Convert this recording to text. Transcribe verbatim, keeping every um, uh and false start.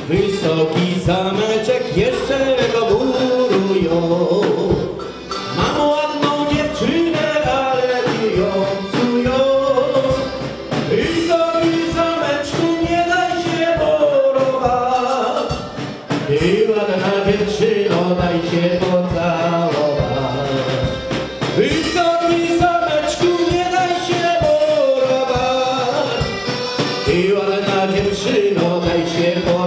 Wysoki zameczek jeszcze go burują. Mam ładną dziewczynę, ale ty ją psują. Wysoki zameczku, nie daj się porować. Ty ładna dziewczyno, daj się pocałować. Wysoki zameczku, nie daj się porować. Ty ładna dziewczyno, daj się porować.